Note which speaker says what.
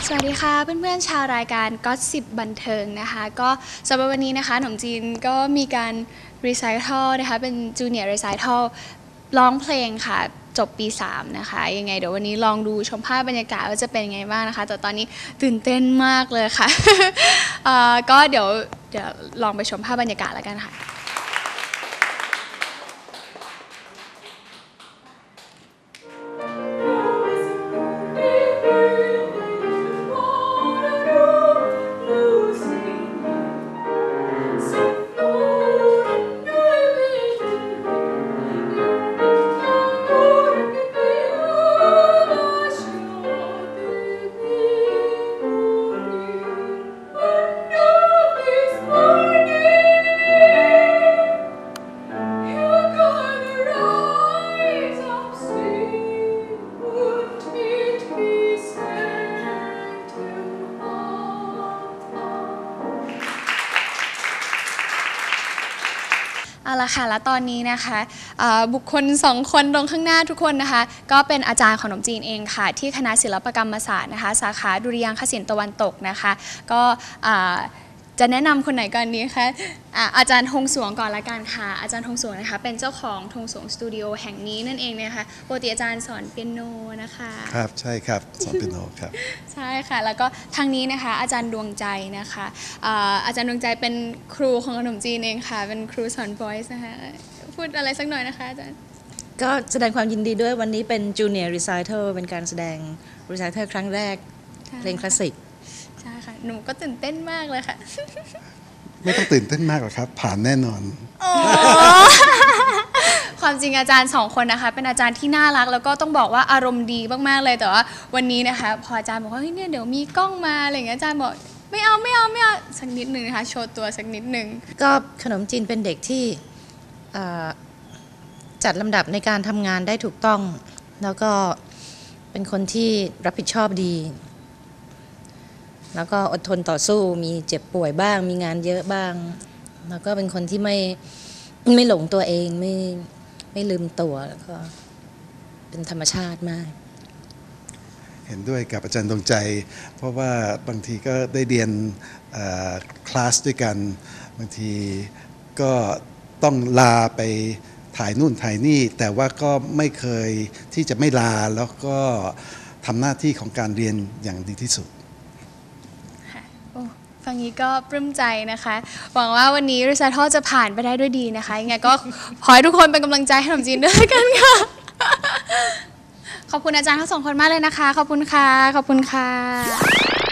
Speaker 1: สวัสดีค่ะเพื่อนๆชาวรายการก็สิบบันเทิงนะคะก็สำหรับวันนี้นะคะหนมจีนก็มีการรีไซเคิลนะคะเป็นจูเนียร์รีไซเคิลร้องเพลงค่ะจบปี3นะคะยังไงเดี๋ยววันนี้ลองดูชมภาพบรรยากาศว่าจะเป็นยังไงบ้างนะคะแต่ตอนนี้ตื่นเต้นมากเลยค่ะ ก็เดี๋ยวลองไปชมภาพบรรยากาศแล้วกันค่ะเอาละค่ะแล้วตอนนี้นะคะบุคคล2คนตรงข้างหน้าทุกคนนะคะก็เป็นอาจารย์ของหนมจีนเองค่ะที่คณะศิลปกรรมศาสตร์นะคะสาขาดุริยางคศิลป์ตะวันตกนะคะก็จะแนะนำคนไหนก่อนดีคะอาจารย์ธงสวงก่อนละกันค่ะอาจารย์ธงสวงนะคะเป็นเจ้าของธงสวงสตูดิโอแห่งนี้นั่นเองนะคะปกติอาจารย์สอนเปียโนนะคะ
Speaker 2: ครับใช่ครับสอนเปียโนครับ
Speaker 1: ใช่ค่ะแล้วก็ทางนี้นะคะอาจารย์ดวงใจนะคะอาจารย์ดวงใจเป็นครูของขนมจีนเองค่ะเป็นครูสอน voice นะคะพูดอะไรสักหน่อยนะคะอาจารย์
Speaker 3: ก็แสดงความยินดีด้วยวันนี้เป็น Junior Recital เป็นการแสดง Recital ครั้งแรกเพลงคลาสสิก
Speaker 1: ใช่ค่ะหนูก็ตื่นเต้นมากเลยค่ะ
Speaker 2: ไม่ต้องตื่นเต้นมากหรอกครับผ่านแน่นอน
Speaker 1: ความจริงอาจารย์2คนนะคะเป็นอาจารย์ที่น่ารักแล้วก็ต้องบอกว่าอารมณ์ดีมากๆเลยแต่ว่าวันนี้นะคะพออาจารย์บอกว่าเฮ้ยเนี่ยเดี๋ยวมีกล้องมาอะไรอย่างเงี้ยอาจารย์บอกไม่เอาสักนิดนึงนะคะโชว์ตัวสักนิดนึง
Speaker 3: ก็ขนมจีนเป็นเด็กที่จัดลำดับในการทำงานได้ถูกต้องแล้วก็เป็นคนที่รับผิดชอบดีแล้วก็อดทนต่อสู้มีเจ็บป่วยบ้างมีงานเยอะบ้างแล้วก็เป็นคนที่ไม่หลงตัวเองไม่ลืมตัวแล้วก็เป็นธรรมชาติมาก
Speaker 2: เห็นด้วยกับอาจารย์ดวงใจเพราะว่าบางทีก็ได้เรียนคลาสด้วยกันบางทีก็ต้องลาไปถ่ายนู่นถ่ายนี่แต่ว่าก็ไม่เคยที่จะไม่ลาแล้วก็ทำหน้าที่ของการเรียนอย่างดีที่สุด
Speaker 1: ฟังนี้ก็ปลื้มใจนะคะหวังว่าวันนี้รีไซเคิลจะผ่านไปได้ด้วยดีนะคะยังไงก็ขอให้ทุกคนเป็นกำลังใจให้ขนมจีนด้วยกันค่ะขอบคุณอาจารย์ทั้ง2คนมากเลยนะคะขอบคุณค่ะ